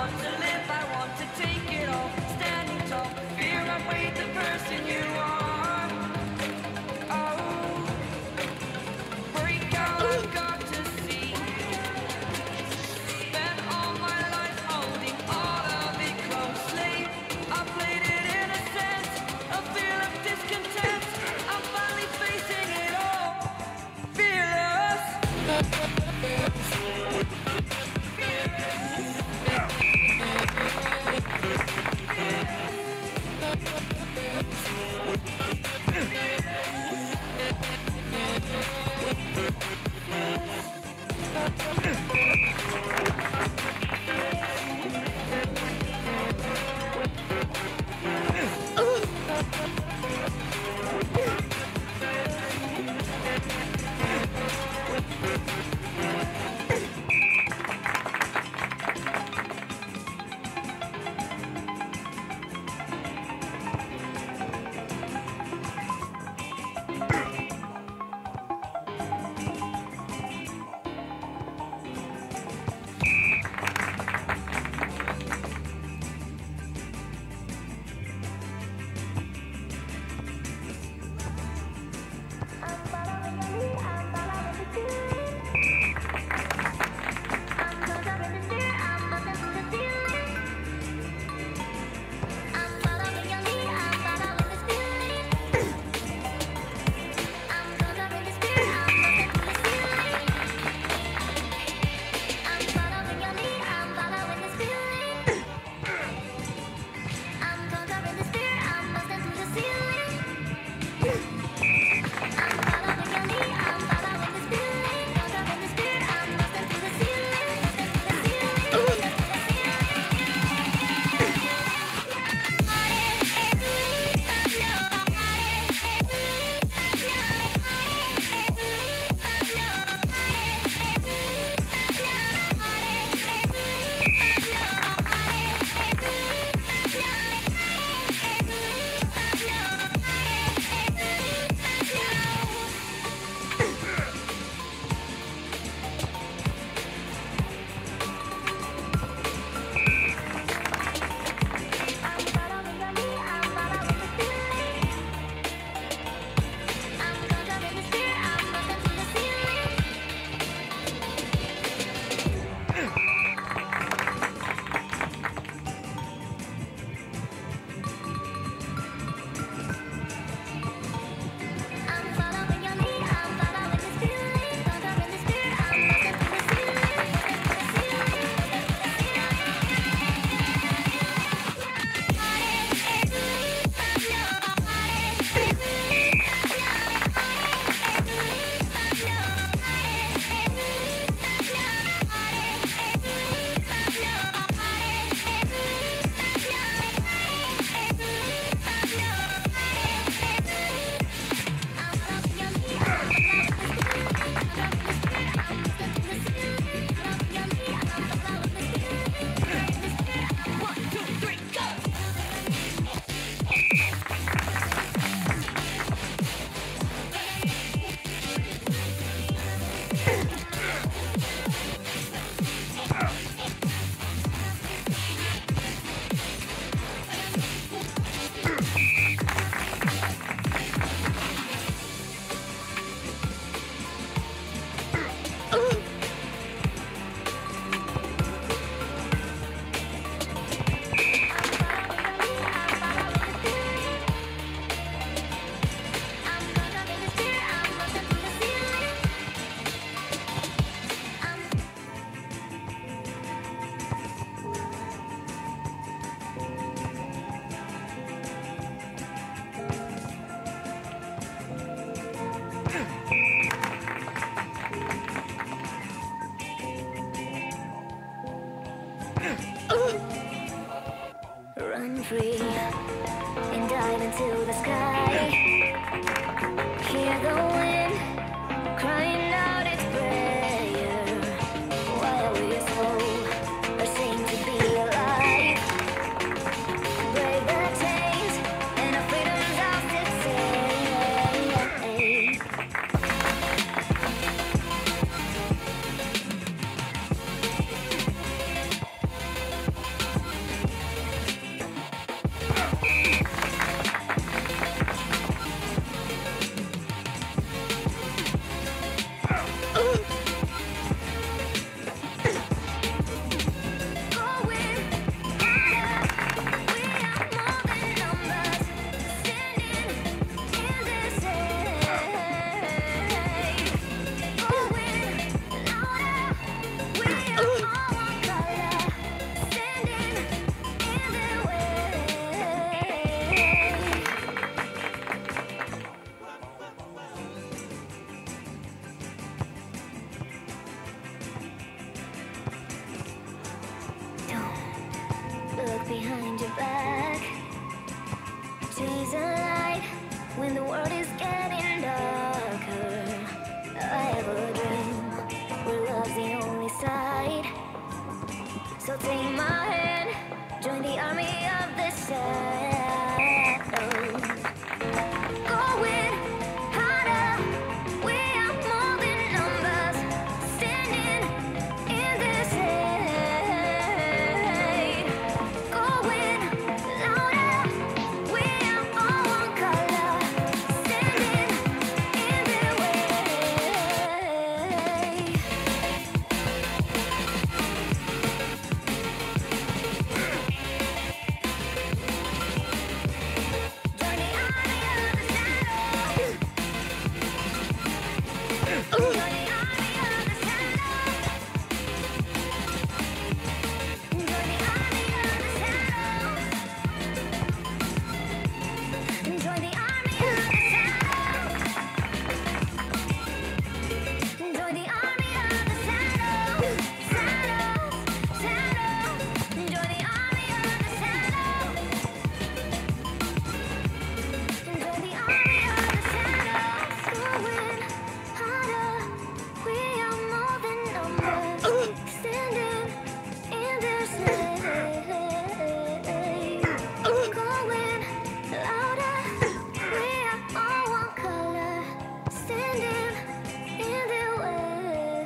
Run free and dive into the sky. Hear the wind crying out its prayer while we so are seen to be alive. Break the chains and our freedom's ours to take. behind your back. Chase a light when the world is getting darker. I have a dream where love's the only side. So take my hand, join the army of the shadows. Going harder, we are more than numbers, standing in this hate. Going louder, we are all one color, standing in their way. Join the army of the shadows. Join the army of the shadows. Join the army of the shadows. Join the army of the shadows. Join the army of the shadows. Shadows, shadows. Join the army of the shadows. Join the army of the shadows. Going harder, we are more than numbers, standing in their shade. Going louder, we are all one color, standing in their way.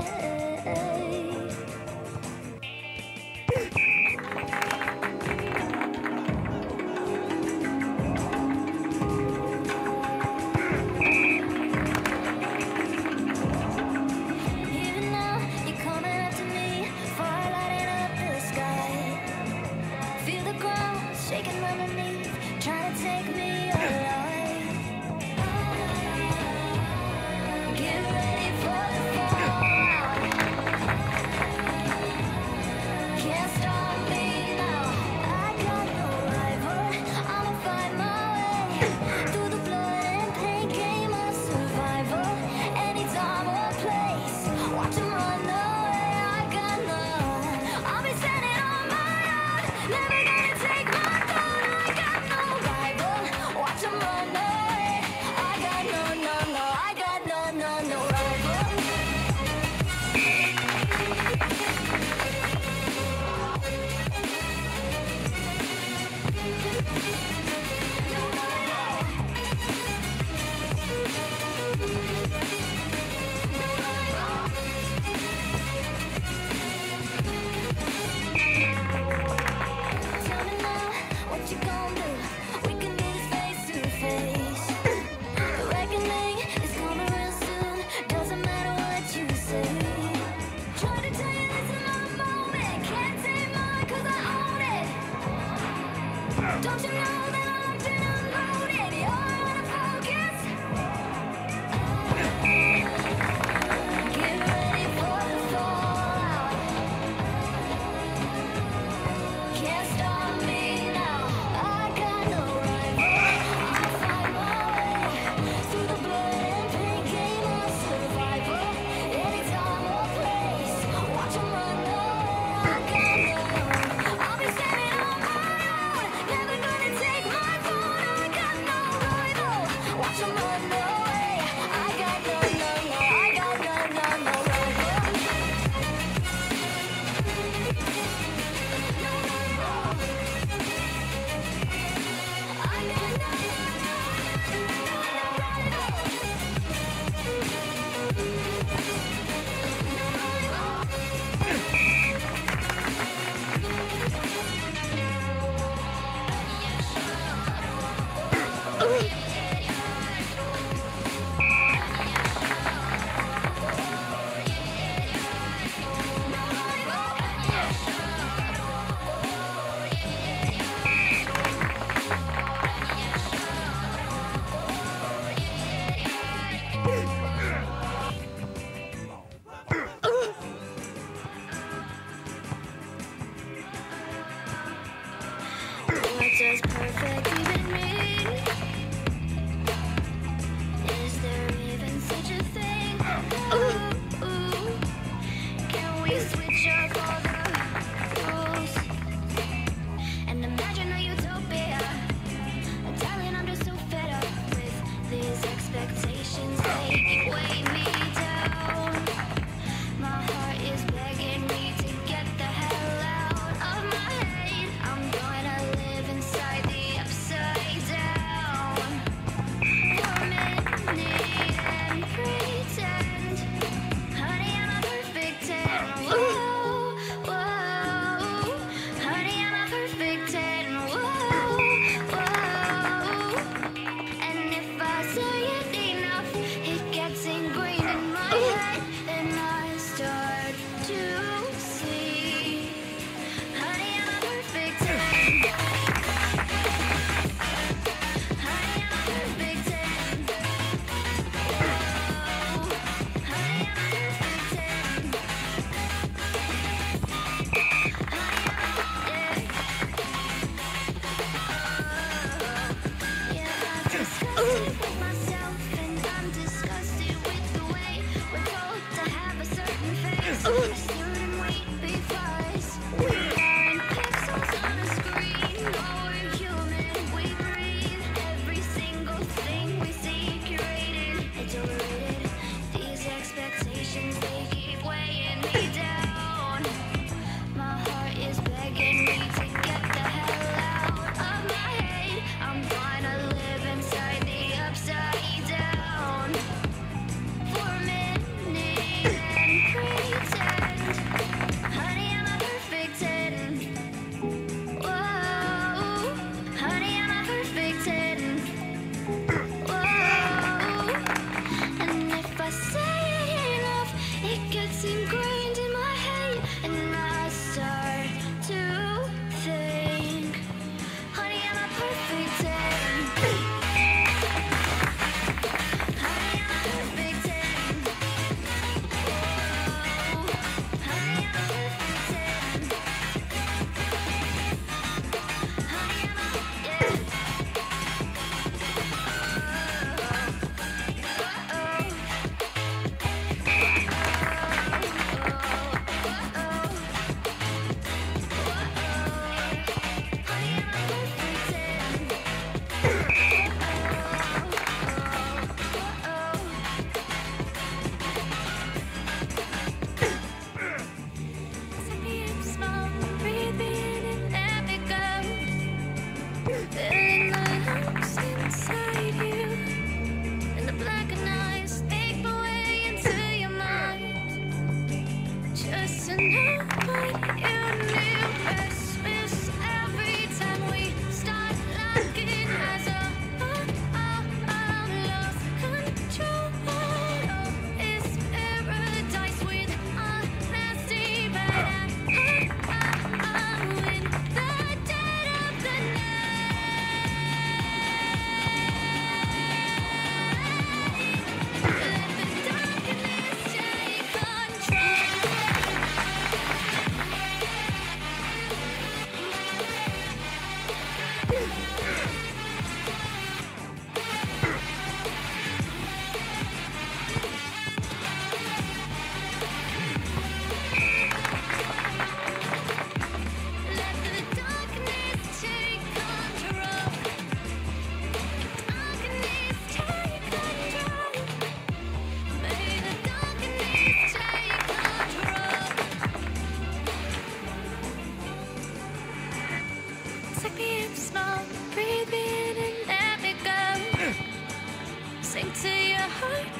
Even now, you're coming up to me, fire lighting up the sky. Feel the ground shaking underneath, trying to take me alive. Get ready for the fallout. Can't stop me now. I got no rival. I'ma find my way through the blood and pain. Game of survival. Any time or place. Watch 'em run away. I got none. I'll be standing on my own. Never gonna take my throne. I got no rival. Watch 'em run away. I got no, no, no. I got no, no, no rival. Tell me now, what you gon' do? We can do this face to face. The reckoning is coming real soon. Doesn't matter what you say. Try to tell you this in my moment. Can't take mine 'cause I own it. Don't you know that I'm locked and unloaded? You're out of focus. Get ready for the fallout. Can't stop me now. I got no rival. I'll find my way through the blood and pain. Game of survival. Any time or place. Watch 'em run away. I got none. I'll be standing on my own. Never gonna take my phone. I got no rival. Watch 'em run away. I got no, no, no. I got no, no, no rival. No rival. I got no, no What does perfect even mean? Is there even such a thing? Ooh, can we switch up all the rules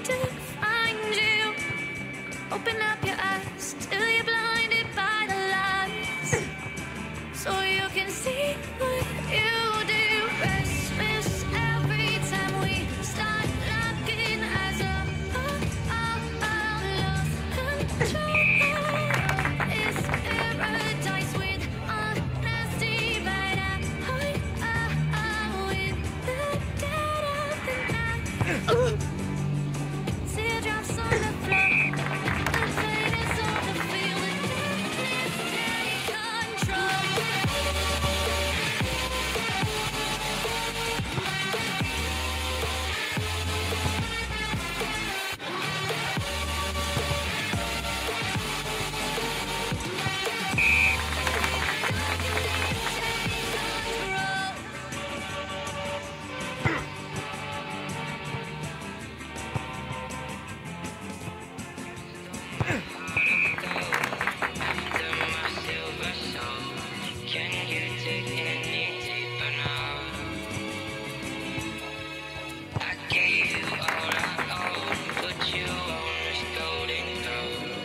to find you. Open up your eyes till you're blinded by the lights, so you can see what you do. Restless every time we start looking as a love control is paradise with honesty, but with the dead of the night. Teardrops on the floor, the pain is on the field, the darkness take control.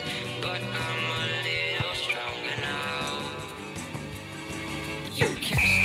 You can't